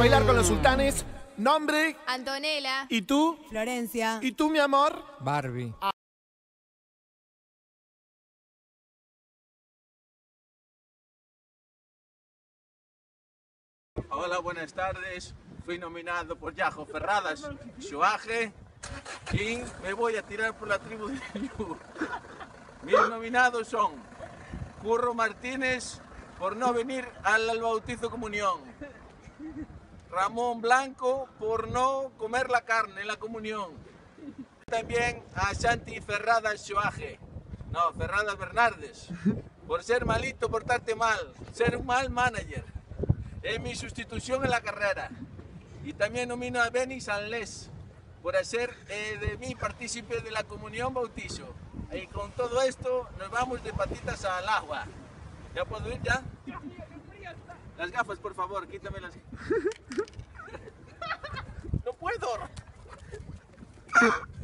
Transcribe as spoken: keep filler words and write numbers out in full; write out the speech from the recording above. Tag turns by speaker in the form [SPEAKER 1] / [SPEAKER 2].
[SPEAKER 1] bailar con los sultanes. Nombre.
[SPEAKER 2] Antonella.
[SPEAKER 1] ¿Y tú?
[SPEAKER 3] Florencia.
[SPEAKER 1] ¿Y tú, mi amor?
[SPEAKER 4] Barbie.
[SPEAKER 5] Hola, buenas tardes. Fui nominado por Yajo Ferradas, Xoaje, y me voy a tirar por la tribu de Yu. Mis nominados son Curro Martínez por no venir al, al bautizo comunión, Ramón Blanco por no comer la carne en la comunión, también a Santi Ferradas Xoaje, no, Ferradas Bernardes, por ser malito, portarte mal, ser un mal manager. Es mi sustitución en la carrera. Y también nomino a Benny Sanlés por hacer eh, de mí partícipe de la comunión bautizo. Y con todo esto nos vamos de patitas al agua. ¿Ya puedo ir ya? Las gafas, por favor, quítame las... ¡No puedo!